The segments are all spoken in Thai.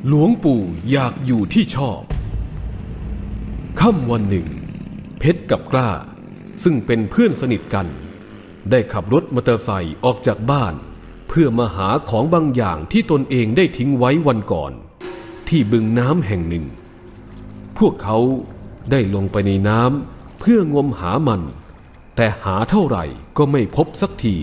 หลวงปู่อยากอยู่ที่ชอบค่ำวันหนึ่งเพชรกับกล้าซึ่งเป็นเพื่อนสนิทกันได้ขับรถมอเตอร์ไซค์ออกจากบ้านเพื่อมาหาของบางอย่างที่ตนเองได้ทิ้งไว้วันก่อนที่บึงน้ำแห่งหนึ่งพวกเขาได้ลงไปในน้ำเพื่องมหามันแต่หาเท่าไหร่ก็ไม่พบสักที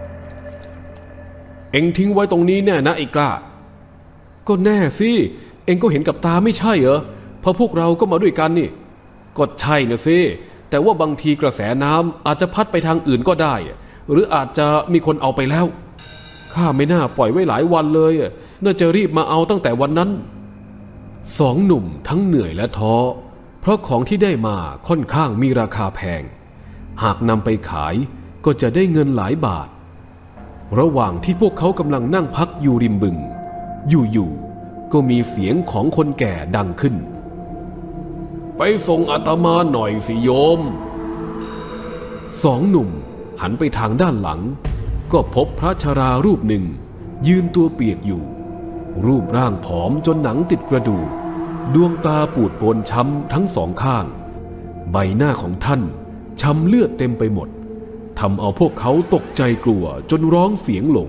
เอ็งทิ้งไว้ตรงนี้แน่นะไอ้กล้าก็แน่สิเอ็งก็เห็นกับตาไม่ใช่เหรอเพราะพวกเราก็มาด้วยกันนี่ก็ใช่นะสิแต่ว่าบางทีกระแสน้ำอาจจะพัดไปทางอื่นก็ได้หรืออาจจะมีคนเอาไปแล้วข้าไม่น่าปล่อยไว้หลายวันเลยน่าจะรีบมาเอาตั้งแต่วันนั้นสองหนุ่มทั้งเหนื่อยและท้อเพราะของที่ได้มาค่อนข้างมีราคาแพงหากนำไปขายก็จะได้เงินหลายบาทระหว่างที่พวกเขากำลังนั่งพักอยู่ริมบึงอยู่ๆก็มีเสียงของคนแก่ดังขึ้นไปส่งอาตมาหน่อยสิโยมสองหนุ่มหันไปทางด้านหลังก็พบพระชรารูปหนึ่งยืนตัวเปียกอยู่รูปร่างผอมจนหนังติดกระดูกดวงตาปูดโปนช้ำทั้งสองข้างใบหน้าของท่านช้ำเลือดเต็มไปหมดทำเอาพวกเขาตกใจกลัวจนร้องเสียงหลง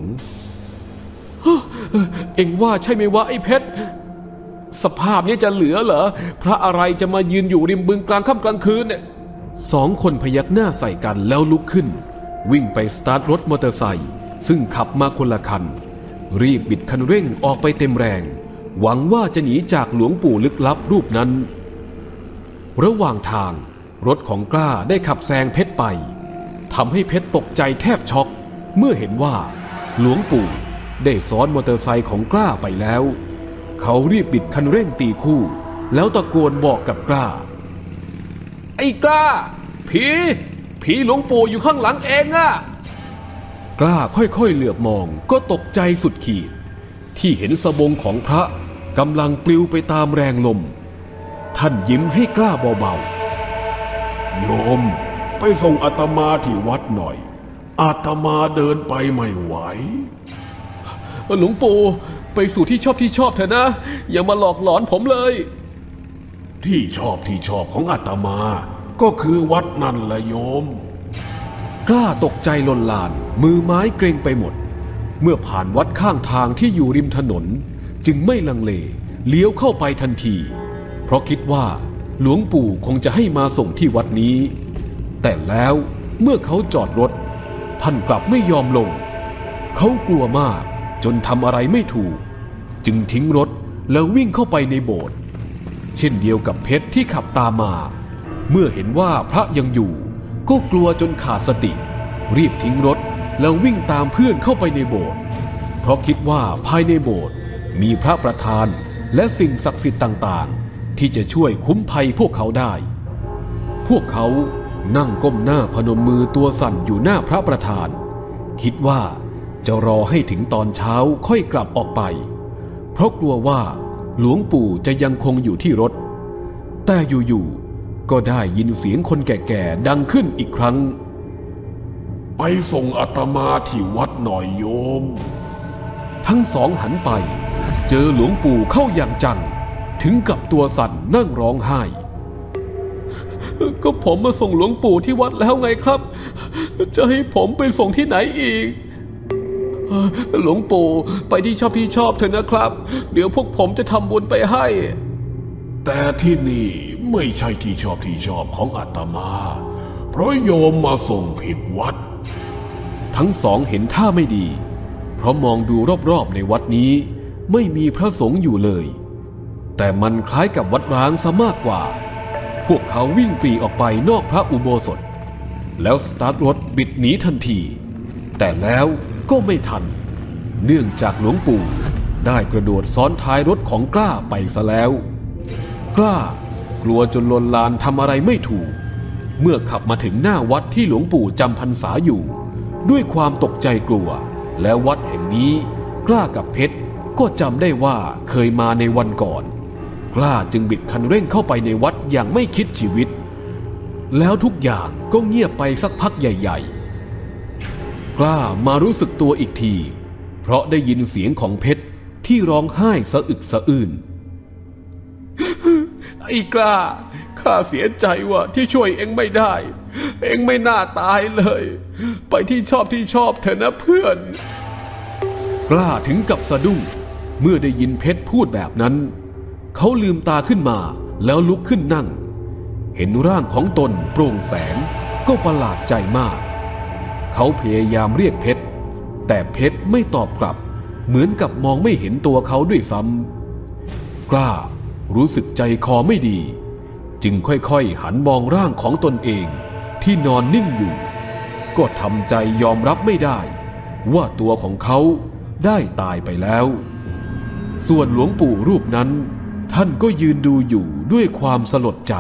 เอ็งว่าใช่ไหมวะไอ้เพชรสภาพนี้จะเหลือเหรอพระอะไรจะมายืนอยู่ริมบึงกลางค่ำกลางคืนเนี่ยสองคนพยักหน้าใส่กันแล้วลุกขึ้นวิ่งไปสตาร์ทรถมอเตอร์ไซค์ซึ่งขับมาคนละคันรีบบิดคันเร่งออกไปเต็มแรงหวังว่าจะหนีจากหลวงปู่ลึกลับรูปนั้นระหว่างทางรถของกล้าได้ขับแซงเพชรไปทำให้เพชรตกใจแทบช็อกเมื่อเห็นว่าหลวงปู่ได้ซ้อนมอเตอร์ไซค์ของกล้าไปแล้วเขารีบบิดคันเร่งตีคู่แล้วตะโกนบอกกับกล้าไอ้กล้าผีหลวงปู่อยู่ข้างหลังเองอะกล้าค่อยๆเหลือบมองก็ตกใจสุดขีดที่เห็นสบงของพระกำลังปลิวไปตามแรงลมท่านยิ้มให้กล้าเบาๆโยมไปส่งอาตมาที่วัดหน่อยอาตมาเดินไปไม่ไหวหลวงปู่ไปสู่ที่ชอบเถอะนะอย่ามาหลอกหลอนผมเลยที่ชอบของอาตมาก็คือวัดนั่นแหละโยมกล้าตกใจลนลานมือไม้เกร็งไปหมดเมื่อผ่านวัดข้างทางที่อยู่ริมถนนจึงไม่ลังเลเลี้ยวเข้าไปทันทีเพราะคิดว่าหลวงปู่คงจะให้มาส่งที่วัดนี้แต่แล้วเมื่อเขาจอดรถท่านกลับไม่ยอมลงเขากลัวมากจนทำอะไรไม่ถูกจึงทิ้งรถแล้ววิ่งเข้าไปในโบสถ์เช่นเดียวกับเพชรที่ขับตามมาเมื่อเห็นว่าพระยังอยู่ก็กลัวจนขาดสติรีบทิ้งรถแล้ววิ่งตามเพื่อนเข้าไปในโบสถ์เพราะคิดว่าภายในโบสถ์มีพระประธานและสิ่งศักดิ์สิทธิ์ต่างๆที่จะช่วยคุ้มภัยพวกเขาได้พวกเขานั่งก้มหน้าพนมมือตัวสั่นอยู่หน้าพระประธานคิดว่าจะรอให้ถึงตอนเช้าค่อยกลับออกไปเพราะกลัวว่าหลวงปู่จะยังคงอยู่ที่รถแต่อยู่ๆก็ได้ยินเสียงคนแก่ๆดังขึ้นอีกครั้งไปส่งอาตมาที่วัดหน่อยโยมทั้งสองหันไปเจอหลวงปู่เข้าอย่างจังถึงกับตัวสั่นนั่งร้องไห้ก็ผมมาส่งหลวงปู่ที่วัดแล้วไงครับจะให้ผมไปส่งที่ไหนอีกหลวงปู่ไปที่ชอบเถอะนะครับเดี๋ยวพวกผมจะทำบุญไปให้แต่ที่นี่ไม่ใช่ที่ชอบของอาตมาเพราะโยมมาส่งผิดวัดทั้งสองเห็นท่าไม่ดีเพราะมองดูรอบๆในวัดนี้ไม่มีพระสงฆ์อยู่เลยแต่มันคล้ายกับวัดร้างซะมากกว่าพวกเขาวิ่งปรีออกไปนอกพระอุโบสถแล้วสตาร์ทรถบิดหนีทันทีแต่แล้วก็ไม่ทันเนื่องจากหลวงปู่ได้กระโดดซ้อนท้ายรถของกล้าไปซะแล้วกล้ากลัวจนลนลานทำอะไรไม่ถูกเมื่อขับมาถึงหน้าวัดที่หลวงปู่จำพรรษาอยู่ด้วยความตกใจกลัวและวัดแห่งนี้กล้ากับเพชรก็จำได้ว่าเคยมาในวันก่อนกล้าจึงบิดคันเร่งเข้าไปในวัดอย่างไม่คิดชีวิตแล้วทุกอย่างก็เงียบไปสักพักใหญ่ๆกล้ามารู้สึกตัวอีกทีเพราะได้ยินเสียงของเพชรที่ร้องไห้สะอึกสะอื้นไอ้กล้าข้าเสียใจว่าที่ช่วยเอ็งไม่ได้เอ็งไม่น่าตายเลยไปที่ชอบเถอะนะเพื่อนกล้าถึงกับสะดุ้งเมื่อได้ยินเพชรพูดแบบนั้นเขาลืมตาขึ้นมาแล้วลุกขึ้นนั่งเห็นร่างของตนโปร่งแสงก็ประหลาดใจมากเขาพยายามเรียกเพชรแต่เพชรไม่ตอบกลับเหมือนกับมองไม่เห็นตัวเขาด้วยซ้ำกล้ารู้สึกใจคอไม่ดีจึงค่อยๆหันมองร่างของตนเองที่นอนนิ่งอยู่ก็ทำใจยอมรับไม่ได้ว่าตัวของเขาได้ตายไปแล้วส่วนหลวงปู่รูปนั้นท่านก็ยืนดูอยู่ด้วยความสลดใจ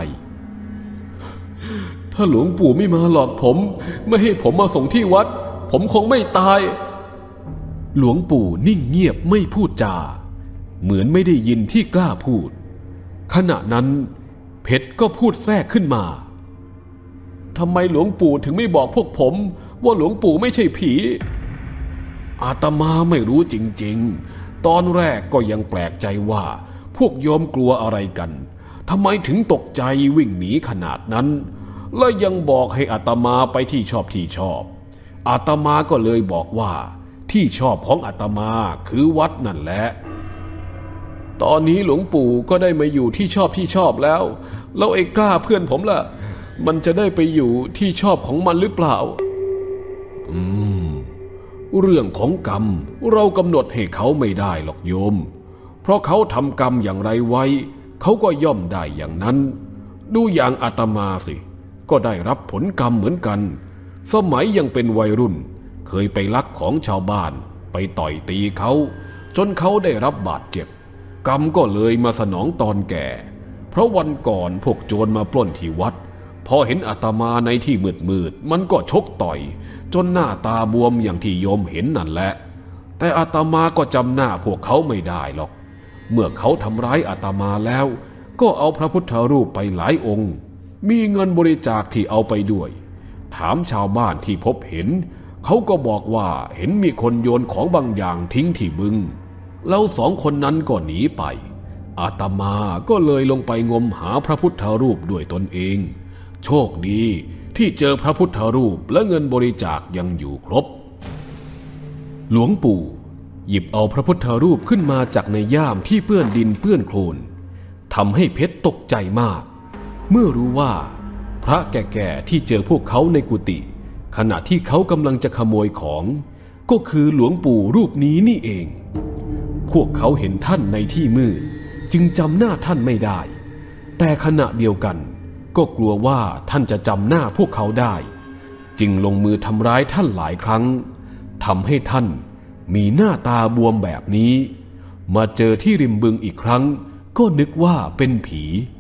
ถ้าหลวงปู่ไม่มาหลอกผมไม่ให้ผมมาส่งที่วัดผมคงไม่ตายหลวงปู่นิ่งเงียบไม่พูดจาเหมือนไม่ได้ยินที่กล้าพูดขณะนั้นเพชรก็พูดแทรกขึ้นมาทำไมหลวงปู่ถึงไม่บอกพวกผมว่าหลวงปู่ไม่ใช่ผีอาตมาไม่รู้จริงๆตอนแรกก็ยังแปลกใจว่าพวกโยมกลัวอะไรกันทำไมถึงตกใจวิ่งหนีขนาดนั้นและยังบอกให้อาตมาไปที่ชอบอาตมาก็เลยบอกว่าที่ชอบของอาตมาคือวัดนั่นแหละตอนนี้หลวงปู่ก็ได้มาอยู่ที่ชอบแล้วไอ้กล้าเพื่อนผมล่ะมันจะได้ไปอยู่ที่ชอบของมันหรือเปล่าเรื่องของกรรมเรากำหนดให้เขาไม่ได้หรอกโยมเพราะเขาทำกรรมอย่างไรไว้เขาก็ย่อมได้อย่างนั้นดูอย่างอาตมาสิก็ได้รับผลกรรมเหมือนกันสมัยยังเป็นวัยรุ่นเคยไปลักของชาวบ้านไปต่อยตีเขาจนเขาได้รับบาดเจ็บกรรมก็เลยมาสนองตอนแก่เพราะวันก่อนพวกโจรมาปล้นที่วัดพอเห็นอาตมาในที่มืดมันก็ชกต่อยจนหน้าตาบวมอย่างที่โยมเห็นนั่นแหละแต่อาตมาก็จำหน้าพวกเขาไม่ได้หรอกเมื่อเขาทำร้ายอาตมาแล้วก็เอาพระพุทธรูปไปหลายองค์มีเงินบริจาคที่เอาไปด้วยถามชาวบ้านที่พบเห็นเขาก็บอกว่าเห็นมีคนโยนของบางอย่างทิ้งที่บึงแล้วสองคนนั้นก็หนีไปอาตมาก็เลยลงไปงมหาพระพุทธรูปด้วยตนเองโชคดีที่เจอพระพุทธรูปและเงินบริจาคยังอยู่ครบหลวงปู่หยิบเอาพระพุทธรูปขึ้นมาจากในย่ามที่เปื้อนดินเปื้อนโคลนทำให้เพชรตกใจมากเมื่อรู้ว่าพระแก่ๆที่เจอพวกเขาในกุฏิขณะที่เขากำลังจะขโมยของก็คือหลวงปู่รูปนี้นี่เองพวกเขาเห็นท่านในที่มืดจึงจำหน้าท่านไม่ได้แต่ขณะเดียวกันก็กลัวว่าท่านจะจำหน้าพวกเขาได้จึงลงมือทำร้ายท่านหลายครั้งทำให้ท่านมีหน้าตาบวมแบบนี้มาเจอที่ริมบึงอีกครั้งก็นึกว่าเป็นผี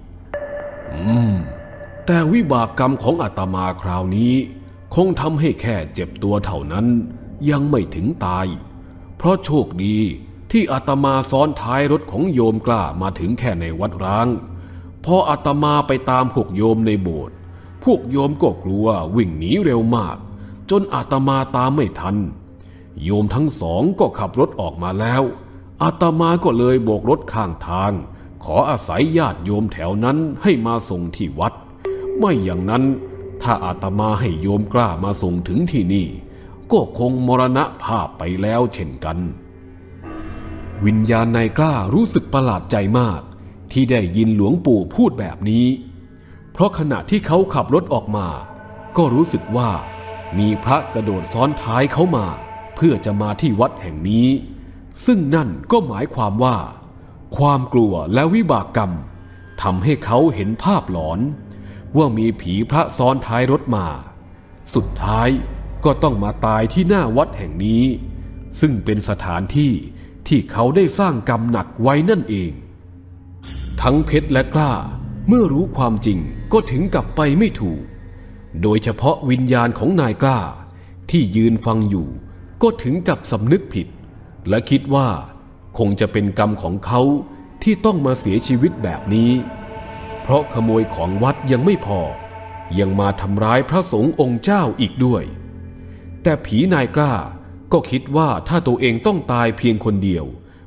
แต่วิบากกรรมของอาตมาคราวนี้คงทำให้แค่เจ็บตัวเท่านั้นยังไม่ถึงตายเพราะโชคดีที่อาตมาซ้อนท้ายรถของโยมกล้ามาถึงแค่ในวัดร้างพออาตมาไปตามพวกโยมในโบสถ์พวกโยมก็กลัววิ่งหนีเร็วมากจนอาตมาตามไม่ทันโยมทั้งสองก็ขับรถออกมาแล้วอาตมาก็เลยโบกรถข้างทางขออาศัยญาติโยมแถวนั้นให้มาส่งที่วัดไม่อย่างนั้นถ้าอาตมาให้โยมกล้ามาส่งถึงที่นี่ก็คงมรณภาพไปแล้วเช่นกันวิญญาณนายกล้ารู้สึกประหลาดใจมากที่ได้ยินหลวงปู่พูดแบบนี้เพราะขณะที่เขาขับรถออกมาก็รู้สึกว่ามีพระกระโดดซ้อนท้ายเขามาเพื่อจะมาที่วัดแห่งนี้ซึ่งนั่นก็หมายความว่าความกลัวและวิบากกรรมทำให้เขาเห็นภาพหลอนว่ามีผีพระซ้อนท้ายรถมาสุดท้ายก็ต้องมาตายที่หน้าวัดแห่งนี้ซึ่งเป็นสถานที่ที่เขาได้สร้างกรรมหนักไว้นั่นเองทั้งเพชรและกล้าเมื่อรู้ความจริงก็ถึงกับไปไม่ถูกโดยเฉพาะวิญญาณของนายกล้าที่ยืนฟังอยู่ก็ถึงกับสำนึกผิดและคิดว่าคงจะเป็นกรรมของเขาที่ต้องมาเสียชีวิตแบบนี้เพราะขโมยของวัดยังไม่พอยังมาทำร้ายพระสงฆ์องค์เจ้าอีกด้วยแต่ผีนายกล้าก็คิดว่าถ้าตัวเองต้องตายเพียงคนเดียว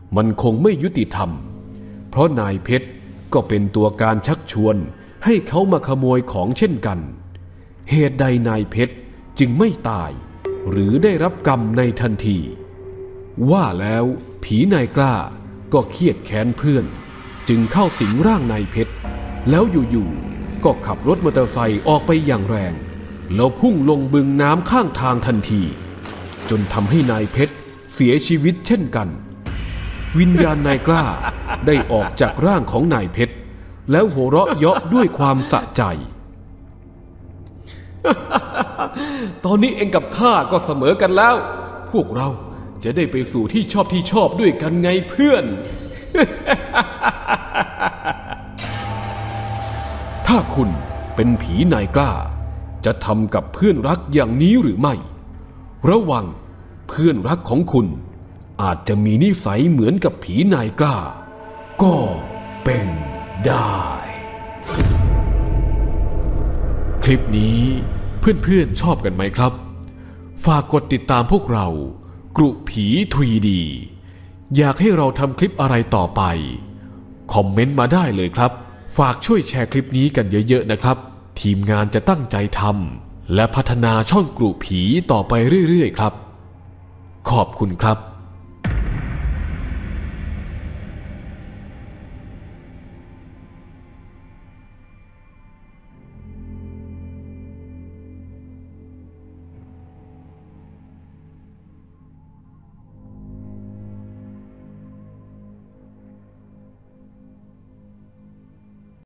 มันคงไม่ยุติธรรมเพราะนายเพชรก็เป็นตัวการชักชวนให้เขามาขโมยของเช่นกันเหตุใดนายเพชรจึงไม่ตายหรือได้รับกรรมในทันทีว่าแล้วผีนายกล้าก็เครียดแค้นเพื่อนจึงเข้าสิงร่างนายเพชรแล้วอยู่ๆก็ขับรถมอเตอร์ไซค์ออกไปอย่างแรงแล้วพุ่งลงบึงน้ำข้างทางทันทีจนทำให้นายเพชรเสียชีวิตเช่นกันวิญญาณนายกล้าได้ออกจากร่างของนายเพชรแล้วหัวเราะเยาะด้วยความสะใจ ตอนนี้เองกับข้าก็เสมอกันแล้วพวกเราจะได้ไปสู่ที่ชอบด้วยกันไงเพื่อน ถ้าคุณเป็นผีนายกล้าจะทำกับเพื่อนรักอย่างนี้หรือไม่ระวังเพื่อนรักของคุณอาจจะมีนิสัยเหมือนกับผีนายกล้าก็เป็นได้คลิปนี้เพื่อนๆชอบกันไหมครับฝากกดติดตามพวกเรากรุผี 3D อยากให้เราทำคลิปอะไรต่อไปคอมเมนต์มาได้เลยครับฝากช่วยแชร์คลิปนี้กันเยอะๆนะครับทีมงานจะตั้งใจทำและพัฒนาช่องกรุผีต่อไปเรื่อยๆครับขอบคุณครับ